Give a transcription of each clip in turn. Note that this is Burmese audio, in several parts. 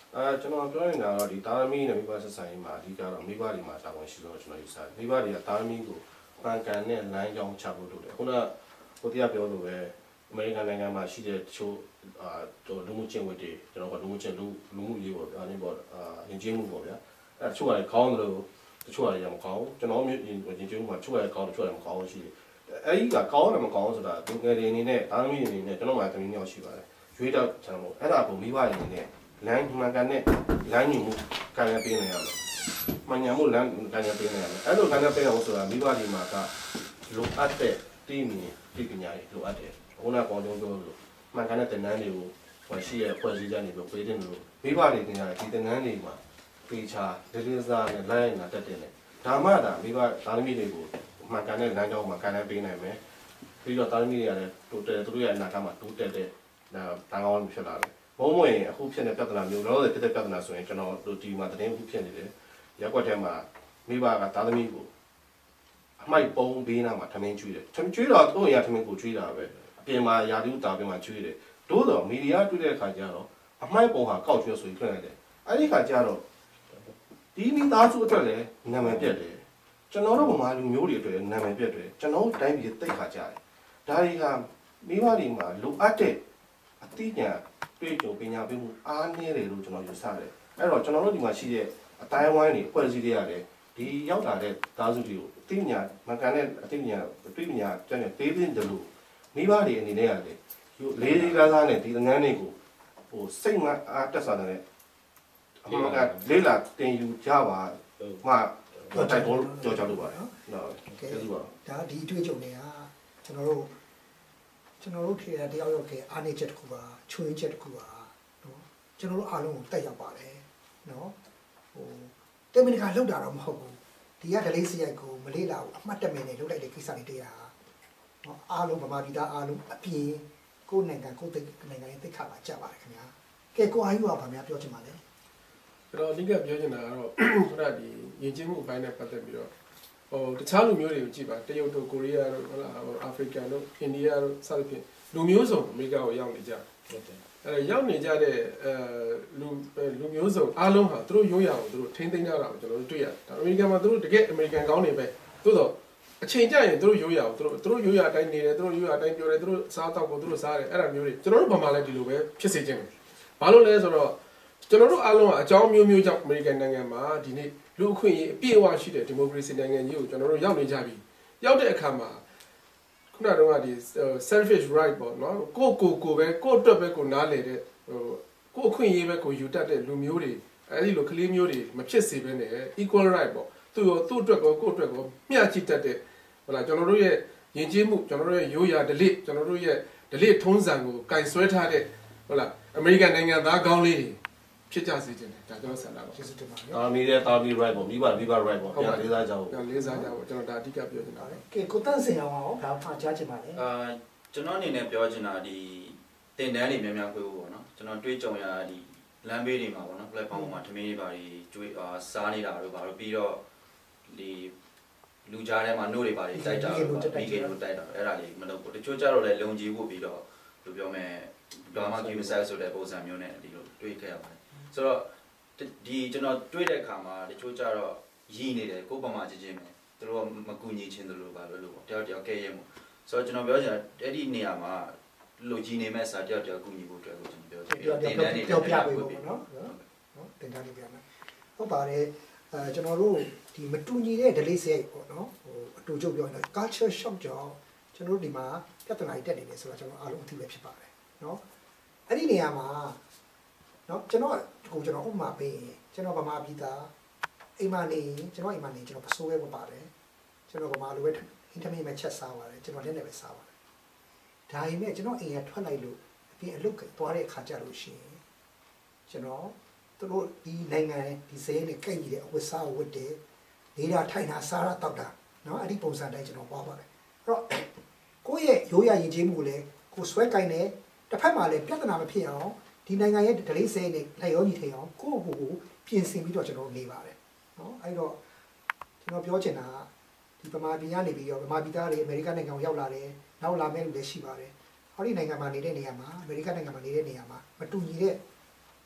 ကျွန်တော်ပြောနေတာတော့ဒီတာသမီနဲ့မိဘဆက်ဆံရေးမှာအဓိကတော့မိဘတွေမှာတာဝန်ရှိဆုံးကျွန်တော်ယူဆတယ်မိဘတွေကတာသမီကိုပန်ကန်နဲ့လမ်းကြောင်းချဖို့လုပ်တယ်ခုနဟိုတရားပြောလို့ပဲအမေရိကန်နိုင်ငံမှာရှိတဲ့တချို့လူမှုချင်းဝတ်တွေကျွန်တော်ကလူမှုချင်းလူမှုရေးပေါ့ဒါနဲ့ပေါ့ယဉ်ကျေးမှုပေါ့ဗျာတချို့ကလည်းကောင်းတယ်လို့တချို့ကလည်းမကောင်းကျွန်တော်မျိုးယဉ်ကျေးမှုမှာတချို့ကလည်းကောင်းတချို့ကလည်းမကောင်းရှိတယ်အဲ့ဒီကကောင်းတယ်မကောင်းဆိုတာလူငယ်တွေအနေနဲ့တာသမီအနေနဲ့ကျွန်တော်မှသမီးမျိုးရှိပါတယ်ရွေးတော့ကျွန်တော်အဲ့ဒါကိုမိဘတွေအနေနဲ့လမ်းမှန်ကန်တဲ့လမ်းညွှန်မှုကံရပေးနေရမယ်။မှန်ညာမှုလမ်းကံရပေးနေရမယ်။အဲ့လိုကံရပေးအောင်ဆိုတာမိဘတွေမှာကလိုအပ်တဲ့တည်မြင်တည်ပညာတွေလိုအပ်တယ်။ခုနကကောင်းကြုံပြောလို့မှန်ကန်တဲ့တင်နန်းတွေကိုရှိရဲ့ဖွဲ့စည်းကြနေပြီးပေးတဲ့လို့မိဘတွေတင်ရတယ်ဒီတင်နန်းတွေမှာပေချာဒေသစာနဲ့လိုင်းလာတက်တယ်လေ။ဒါမှသာမိဘသားသမီးတွေကိုမှန်ကန်တဲ့လမ်းကြောင်းမှာကံရပေးနိုင်မယ်။ပြီးတော့သားသမီးတွေကလည်းတိုးတက်သူတို့ရဲ့အနာဂတ်မှာတိုးတက်တဲ့တန်ကောင်းဖြစ်လာတယ်။ဘုံဝင်အခုဖြစ်နေပြဿနာမျိုးတော့ဖြစ်တဲ့ပြဿနာဆိုရင်ကျွန်တော်တို့ဒီမှာသတင်းအခုဖြစ်နေတယ်ရက်ွက်ထဲမှာမိဘကသားသမီးကိုအမိုက်ပုံးဘေးနားမှာထမင်းကျွေးတယ်ထမင်းကျွေးတော့သူ့အရာထမင်းကိုကျွေးတာပဲအပြင်မှာယာတိဥတာပြင်မှာကျွေးတယ်တိုးတော့မီဒီယာတွေ့တဲ့အခါကျတော့အမိုက်ပုံးဟာကောက်ကျွေးဆိုပြီးထွက်လိုက်တယ်အဲ့ဒီခါကျတော့ဒီမိသားစုအတွက်လည်းနာမည်ပြတ်တယ်ကျွန်တော်တို့ဗမာလူမျိုးတွေအတွက်နာမည်ပြတ်တယ်ကျွန်တော်တို့တိုင်းပြည်တိတ်ခါကြတယ်ဒါတွေကမိဘတွေမှာလိုအပ်တဲ့အသိဉာဏ်တွေ့ကြုံပညာပေးမှုအားနည်းတယ်လို့ကျွန်တော်ယူဆတယ်အဲ့တော့ကျွန်တော်တို့ဒီမှာရှိတဲ့အတိုင်းဝိုင်းတွေအဖွဲ့အစည်းတွေရတယ်ဒီရောက်လာတဲ့သားစုတွေကိုအသိဉာဏ်မကန်တဲ့အသိဉာဏ်တွေ့ပညာကျန်တဲ့ပေးတဲ့လို့မိဘတွေအနေနဲ့ရတယ်လေးလေးလားလားနဲ့ဒီငန်းတွေကိုဟိုစိတ်မအားတက်စားတဲ့အမှန်ကလေးလာတင်ယူကြပါမှတိုက်ပေါ်ကြောက်ကြလို့ပါတယ်နော်ကျေးဇူးပါဒါဒီအတွေ့အကြုံတွေကကျွန်တော်တို့ခေတ္တတယောက်ခေအားနေချက်တစ်ခုပါချွေးချက်တစ်ခုပါနော်ကျွန်တော်တို့အားလုံးကိုတက်ရောက်ပါတယ်နော်ဟိုတေမင်ကလောက်တာတော့မဟုတ်ဘူးဒီကဒလေးစရိုက်ကိုမလေးလာဘူးအမှတ်တမဲ့နဲ့လောက်လိုက်တဲ့ကိစ္စတွေတရားနော်အားလုံးဗမာပြည်သားအားလုံးအပြင်ကိုယ်နိုင်ငံကိုယ်နိုင်ငံရဲ့သိက္ခာပါကြပါတယ်ခင်ဗျာကဲကိုအာယူကဗာများပြောချင်ပါလေကျွန်တော်အဓိကပြောချင်တာကတော့ခုနဒီယဉ်ကျေးမှုအပိုင်းနဲ့ပတ်သက်ပြီးတော့ဟိုတခြားလူမျိုးတွေကိုကြည့်ပါတရုတ်တို့ကိုရီးယားတို့ဟုတ်လားအာဖရိကန်တို့အိန္ဒိယတို့စသဖြင့်လူမျိုးစုံအမေရိကကိုရောက်နေကြဟုတ်တယ်အဲရောက်နေကြတဲ့လူမျိုးစုံအားလုံးဟာသူတို့ရိုးရာကိုသူတို့ထိန်းသိမ်းကြတာကိုကျွန်တော်တို့တွေ့ရတယ်ဒါအမေရိကန်မှာသူတို့တကယ်အမေရိကန်ကောင်းနေပဲသို့တော့အချိန်ကျရင်သူတို့ရိုးရာကိုသူတို့ရိုးရာအတိုင်းနေတယ်သူတို့ရိုးရာအတိုင်းပြောတယ်သူတို့စားတော့ကိုသူတို့စားတယ်အဲ့ဒါမျိုးတွေကျွန်တော်တို့ဗမာလည်းဒီလိုပဲဖြစ်စေချင်တယ်ဘာလို့လဲဆိုတော့ကျွန်တော်တို့အားလုံးကအကြောင်းမျိုးမျိုးကြောင့်အမေရိကန်နိုင်ငံမှာဒီနေ့လူအခွင့်အရေးအပြည့်အဝရှိတဲ့ဒီမိုကရေစီနိုင်ငံကြီးကိုကျွန်တော်တို့ရောက်နေကြပြီရောက်တဲ့အခါမှာခုနကတော့ဒီ selfish right ပေါ့နော်ကိုပဲကိုအတွက်ပဲကိုနားလေတဲ့ဟိုကိုအခွင့်အရေးပဲကိုယူတတ်တဲ့လူမျိုးတွေအဲဒီလိုကလေးမျိုးတွေမဖြစ်စေဘဲနဲ့ equal right ပေါ့သူ့အတွက်ကိုကိုအတွက်ကိုမျှချိတတ်တဲ့ဟုတ်လားကျွန်တော်တို့ရဲ့ယဉ်ကျေးမှုကျွန်တော်တို့ရဲ့ရိုးရာဓလေ့ကျွန်တော်တို့ရဲ့ဓလေ့ထုံးစံကိုကင်ဆွဲထားတဲ့ဟုတ်လားအမေရိကန်နိုင်ငံသားကောင်းလေးတွေဖြစ်ကြစေခြင်းဒါကျွန်တော်ဆန္ဒပါကျေးဇူးတင်ပါတယ်။မီဒီယာတာမီ right ပေါ့မိဘ right ပေါ့ပြန်လေးစားကြအောင်ပြန်လေးစားကြအောင်ကျွန်တော်ဒါအဓိကပြောချင်တာပဲကဲကိုတန့်စင်အောင်ဘာဖာကြားချင်ပါလဲကျွန်တော်အနေနဲ့ပြောချင်တာဒီတင်တန်းတွေများများခွေးဖို့ပေါ့နော်ကျွန်တော်တွေးကြုံရဒီလမ်းဘေးတွေမှာပေါ့နော် platform ပေါ်မှာထမင်းတွေပါကျွေးစားနေတာတို့ပါတော့ပြီးတော့ဒီလူကြားထဲမှာနှုတ်တွေပါတိုက်တာပြီးကေလို့တိုက်တာအဲ့ဒါလေးမလုပ်ဘူးတချို့ကြတော့လည်းလုံခြည်ဖို့ပြီးတော့လူပြောမယ်ဘာမှကိမဆိုင်ဆိုတဲ့ပုံစံမျိုးနဲ့ဒီလိုတွေးခဲ့ရပါတယ်ဆိုတော့ဒီကျွန်တော်တွေးတဲ့အခါမှာတချို့ကြတော့ရည်နေတယ်ကိုယ်ပမာချင်းပဲသူတို့မကူညီချင်းတို့လိုပါလို့ပေါ့တယောက်ကဲရဲမို့ဆိုတော့ကျွန်တော်ပြောချင်တာအဲ့ဒီနေရာမှာလူကြီးနေမဲ့စာတယောက်ကူညီဖို့အတွက်ကိုကျွန်တော်ပြောချင်တယ်တင်တန်းနေပြောပြပေးဖို့နော်တင်တန်းနေပြမယ်ဟုတ်ပါတယ်ကျွန်တော်တို့ဒီမတူညီတဲ့ delay စရိုက်ပေါ့နော်ဟိုအတူချုပ်ပြောရင် culture shock ကြောင့်ကျွန်တော်တို့ဒီမှာပြဿနာတွေတက်နေတယ်ဆိုတော့ကျွန်တော်အားလုံးအသိပဲဖြစ်ပါတယ်နော်အဲ့ဒီနေရာမှာနော်ကျွန်တော်ဥပမာပေးရင်ကျွန်တော်ဗမာပြည်သားအိမ်မနေကျွန်တော်ပစိုးပဲပါတယ်ကျွန်တော်ဗမာလိုပဲအင်တာနက်မှာချက်စားပါတယ်ကျွန်တော်လည်းပဲစားပါတယ်ဒါပေမဲ့ကျွန်တော်အိမ်ရထွက်လိုက်လို့အပြင်အလုပ်သွားတဲ့အခါကျလို့ရှိရင်ကျွန်တော်တို့ဒီနိုင်ငံဒီစရဲနဲ့ကြိတ်ကြီးတဲ့အဝတ်စားဝတ်တယ်နေတာထိုင်တာစားရတောက်တာနော်အဲ့ဒီပုံစံတိုင်းကျွန်တော်ပွားပါတယ်အဲ့တော့ကိုယ့်ရဲ့ရိုးရာယဉ်ကျေးမှုလည်းကိုဆွဲကင်တယ်တစ်ဖက်မှာလည်းပြဿနာမဖြစ်အောင်ဒီနိုင်ငံရဲ့ဒလေးစဲနဲ့လက်ရောညီထိန်အောင်ကိုယ့်ကိုပြင်ဆင်ပြီးတော့ကျွန်တော်နေပါတယ်နော်အဲ့တော့ကျွန်တော်ပြောချင်တာဒီဗမာပြည်ကနေပြီးတော့ဗမာပြည်သားတွေအမေရိကန်နိုင်ငံကိုရောက်လာတယ်နောက်လာမဲ့လူတွေရှိပါတယ်ဟောဒီနိုင်ငံမှာနေတဲ့နေရာမှာအမေရိကန်နိုင်ငံမှာနေတဲ့နေရာမှာမတူညီတဲ့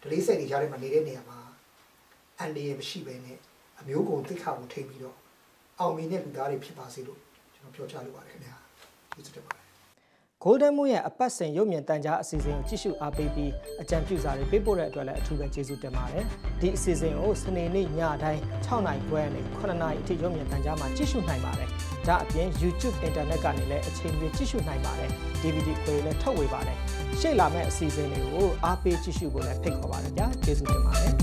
ဒလေးဆက်တွေကြားထဲမှာနေတဲ့နေရာမှာအန်ဒီရမရှိပဲနဲ့အမျိုးကုန်သိခါကိုထိပြီးတော့အောင်မြင်တဲ့လူသားတွေဖြစ်ပါစေလို့ကျွန်တော်ပြောချလိုပါတယ်ခင်ဗျာကျေးဇူးတင်ပါတယ် Golden Moon ရဲ့အပတ်စဉ်ရုပ်မြင်သံကြားအစီအစဉ်ကိုကြည့်ရှုအားပေးပြီးအကြံပြုစာတွေပေးပို့တဲ့အတွက်လည်းအထူးပဲကျေးဇူးတင်ပါတယ်ဒီအစီအစဉ်ကိုစနေနေ့ညတိုင်း6နာရီခွဲနဲ့9နာရီအထိရုပ်မြင်သံကြားမှာကြည့်ရှုနိုင်ပါတယ်ဒါအပြင် YouTube Internet ကနေလည်းအချိန်မီကြည့်ရှုနိုင်ပါတယ် DVD ခွေလည်းထုတ်ဝေပါတယ်ရှေ့လာမယ့်အစီအစဉ်တွေကိုအားပေးကြည့်ရှုဖို့လည်းဖိတ်ခေါ်ပါတယ်ဗျာကျေးဇူးတင်ပါတယ်